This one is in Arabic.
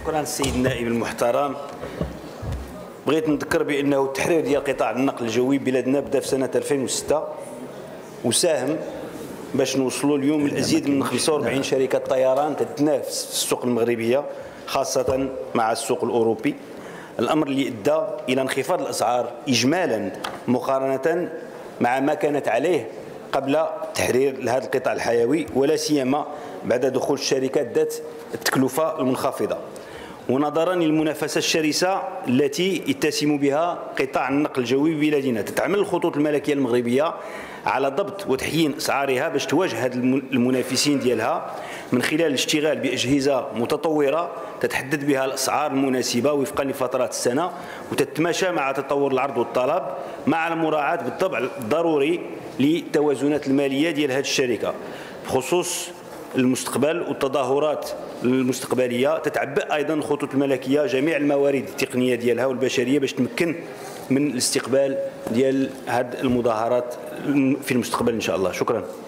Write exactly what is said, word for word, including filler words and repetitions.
شكرا السيد النائب المحترم. بغيت نذكر بانه التحرير ديال قطاع النقل الجوي بلادنا بدا في سنه ألفين وستة وساهم باش نوصلوا اليوم الازيد من خمسة وأربعين شركه طيران تتنافس في السوق المغربيه خاصه مع السوق الاوروبي، الامر اللي ادى الى انخفاض الاسعار اجمالا مقارنه مع ما كانت عليه قبل تحرير لهذا القطاع الحيوي، ولا سيما بعد دخول الشركات ذات التكلفه المنخفضه. ونظرا للمنافسه الشرسه التي يتسم بها قطاع النقل الجوي ببلادنا، تتعمل الخطوط الملكيه المغربيه على ضبط وتحيين اسعارها باش تواجه هاد المنافسين ديالها من خلال الاشتغال باجهزه متطوره تتحدد بها الاسعار المناسبه وفقا لفترات السنه وتتماشى مع تطور العرض والطلب، مع المراعاه بالطبع الضروري للتوازنات الماليه ديال هذه الشركه بخصوص المستقبل والتظاهرات المستقبليه. تتعبئ ايضا الخطوط الملكيه جميع الموارد التقنيه ديالها والبشريه باش تمكن من الاستقبال ديال هذه المظاهرات في المستقبل ان شاء الله. شكرا.